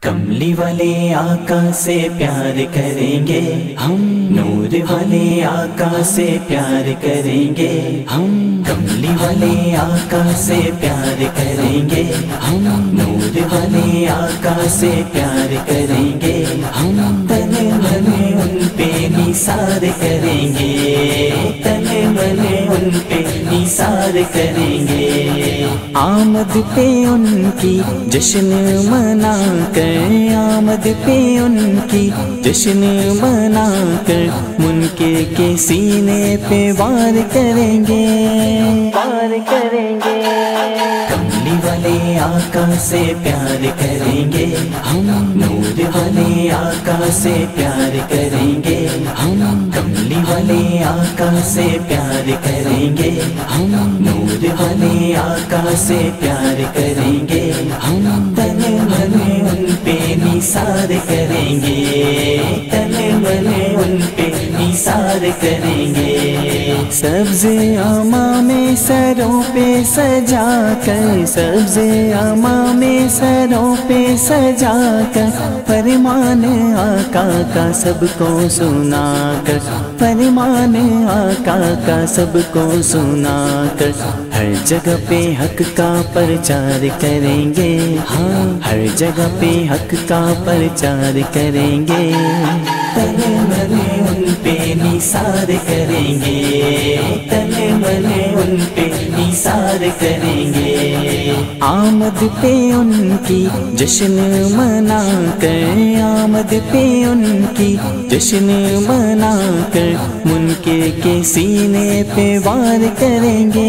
کملی والے آقا سے پیار کریں گے ہم، نور والے آقا سے پیار کریں گے ہم، کملی والے آقا سے پیار کریں گے ہم، نور والے آقا سے پیار کریں گے ہم، تن من ان پہ نثار کریں گے، تن من ان پہ نثار کریں گے، آمد پہ ان کی جشن منا کر، آمد پہ ان کی جشن منا کر، منکر کے سینے پہ وار کریں گے، وار کریں گے، کملی والے آقا سے پیار کریں گے ہم، نور والے آقا سے پیار کریں گے ہم، کملی والے آقا سے پیار کریں گے ہم، نور والے آقا سے پیار کریں گے ہم، تن من ان پہ نثار کریں گے، تن من ان پہ نثار کریں گے، سبز امام سروں پہ سجا کر، سبز امام سروں پہ سجا کر، فرمان آقا کا سب کو سنا کر، فرمان آقا کا سب کو سنا کر، ہر جگہ پہ حق کا پرچار کریں گے، ہاں ہر جگہ پہ حق کا پرچار کریں گے، تن من ان پہ نثار کریں گے، تن من ان پہ نثار کریں گے، آمد پہ ان کی جشن منا کر، آمد پہ ان کی جشن منا کر، منکر کے سینے پہ وار کریں گے،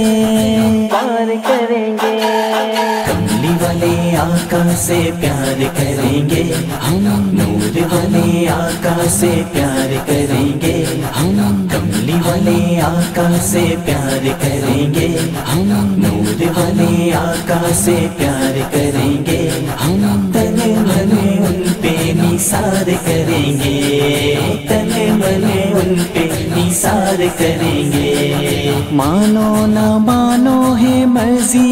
وار کریں گے، کملی والے آقا سے پیار کریں گے ہم، نور والے آقا سے پیار کریں گے ہم، کملی والے آقا سے پیار کریں گے ہم، نور والے آقا سے پیار کریں گے ہم، تن من ان پہ نثار کریں گے، تن من ان پہ نثار کریں گے، مانو نہ مانو ہے مرضی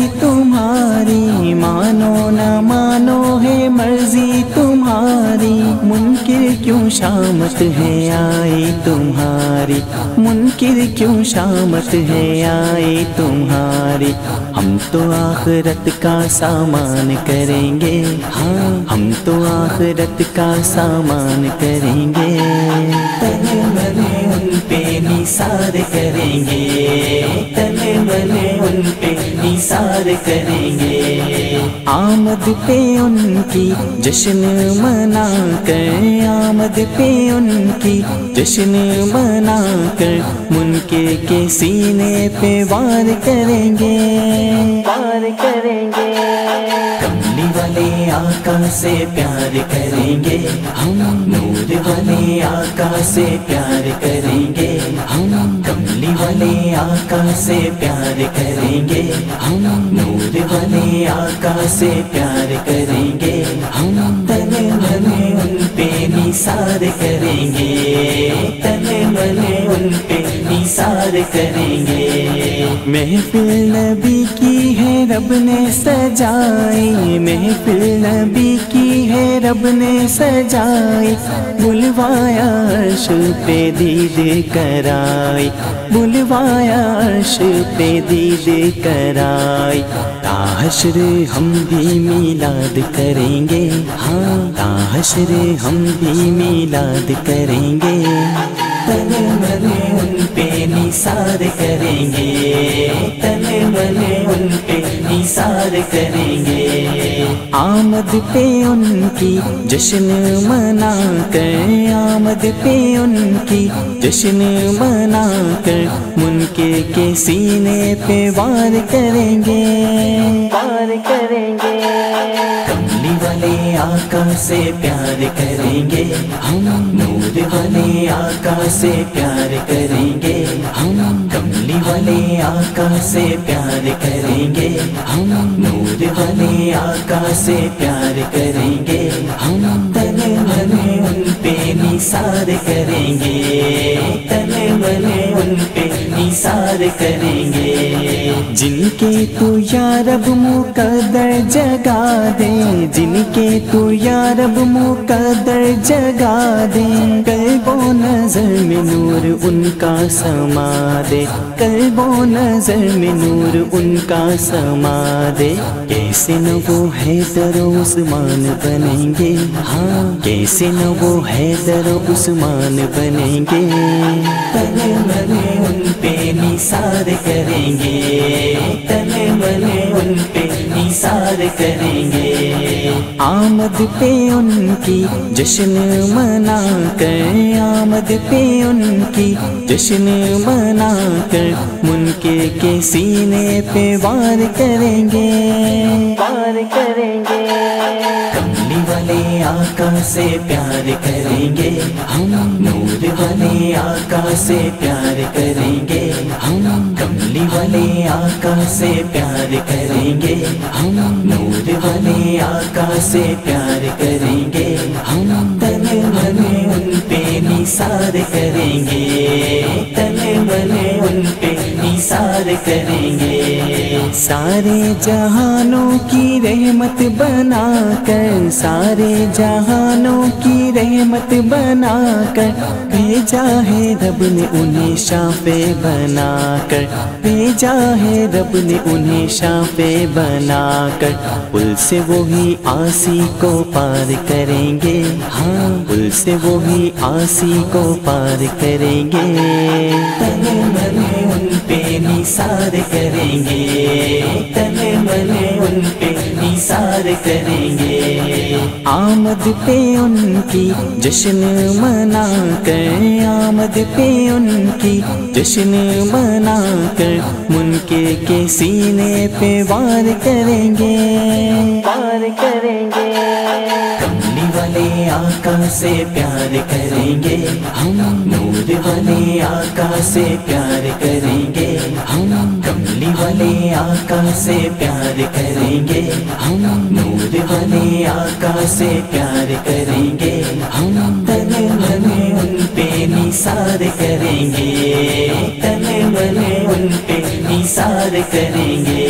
تمہاری، مانو نہ مانو ہے مرضی تمہاری، منکر کیوں شامت ہے آئی تمہاری، منکر کیوں شامت ہے آئی تمہاری، ہم تو آخرت کا سامان کریں گے، ہاں ہم تو آخرت کا سامان کریں گے، تن من ان پہ نثار کریں گے، تن من ان پہ نثار کریں گے، آمد پہ ان کی جشن منا کر، آمد پہ ان کی جشن منا کر، منکر کے سینے پہ وار کریں گے، وار کریں گے، کملی والے آقا سے پیار کریں گے ہم، نور والے آقا سے پیار کریں گے ہم، کملی والے آقا سے پیار کریں گے ہم، نور والے آقا سے پیار کریں گے ہم، تن من ان پہ نثار کریں گے، تن من ان پہ نثار کریں گے، محفل نبی کی ہے رب نے سجائی، محفل نبی کی ہے رب نے سجائی، بلوایا عرش پہ دید کرائی، بلوایا عرش پہ دید کرائی، تا حشر ہم بھی میلاد کریں گے، ہاں تا حشر ہم بھی میلاد کریں گے، تن من ان پہ نثار کریں گے، تن من ان پہ نثار کریں گے، آمد پہ ان کی جشن منا کر، آمد پہ ان کی جشن منا کر، منکر کے سینے پہ وار کریں گے، وار کریں گے، کملی والے آقا سے پیار کریں گے ہم، نور والے آقا سے پیار کریں گے ہم، کملی والے آقا سے پیار کریں گے ہم، نور والے آقا سے پیار کریں گے ہم، تن من ان پہ निसार करेंगे, तने मने उन पे निसार करेंगे। जिनके तू या रब मुकद्दर जगा दे, जिनके तू या रब मुकद्दर जगा दे, कल्बो नजर में नूर उनका समा दे, कल्बो नजर में नूर उनका समा दे। कैसे न वो हैदर उस्मान बनेंगे, हाँ कैसे न वो हैदर उस्मान बनेंगे। तने मने उन पे निसार करेंगे, तने मने उन पे निसार करेंगे। आमद पे उनकी जश्न मना कर, आमद पे उनकी जश्न मना कर, मुनकिर के सीने पे वार करेंगे, वार करेंगे। कमली वाले आका से प्यार करेंगे हम, नूर वाले आका से प्यार करेंगे हम। कमली वाले आका से प्यार करेंगे हम, नूर वाले आका से प्यार करेंगे हम। तने मने उन पे निसार करेंगे, तने मने उन पे निसार करेंगे। सारे जहानों की रहमत बना कर, सारे जहानों की रहमत बना कर, भेजा है रब ने उन्हें शाफे बना कर, भेजा है रब ने उन्हें शाफे बना कर। पुल से वो ही आसी को पार करेंगे, हाँ पुल से वो ही आसी को पार करेंगे। तने मने उन पे निसार करेंगे, तने मने उन पे निसार करेंगे। आमद पे उनकी जश्न मना कर, आमद पे उनकी जश्न मना कर, मुनकिर के सीने पे वार करेंगे, वार करेंगे। कमली वाले आका से प्यार करेंगे हम, नूर वाले आका से प्यार करेंगे हम। कमली वाले आका से प्यार करेंगे हम, नूर वाले आका से प्यार करेंगे हम। तने मने उन पे निसार करेंगे, तने मने उन पे निसार करेंगे।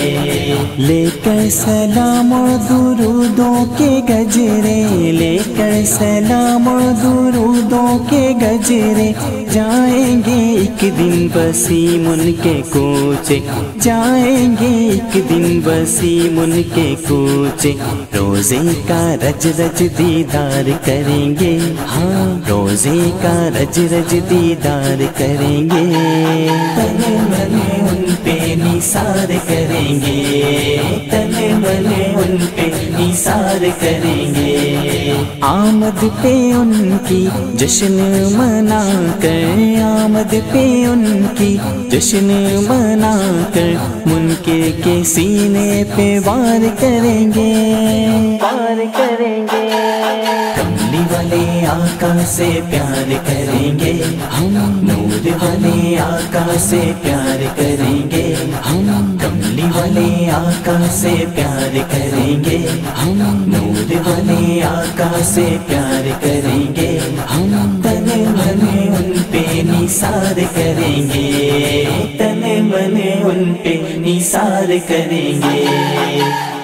लेकर सलाम और दुरूदों के गजरे, लेकर सलाम और दुरूदों के गजरे, जाएंगे एक दिन वसीम उनके कूचे, जाएंगे एक दिन वसीम उनके कूचे। रोज़े का रज रज दीदार करेंगे, हाँ रोज़े का रज रज दीदार करेंगे। तने मने उन पे निसार करेंगे, तने मने उन पे निसार करेंगे। आमद पे उनकी जश्न मना कर, आमद पे उनकी जश्न मना कर, मुनकिर के सीने पे वार करेंगे, वार करेंगे। कमली वाले आका से प्यार करेंगे हम, नूर वाले आका से प्यार करेंगे हम। कमली वाले आका से प्यार करेंगे हम, नूर वाले आका से प्यार करेंगे हम। तने मने उन पे निसार करेंगे, तने मने उन पे निसार करेंगे।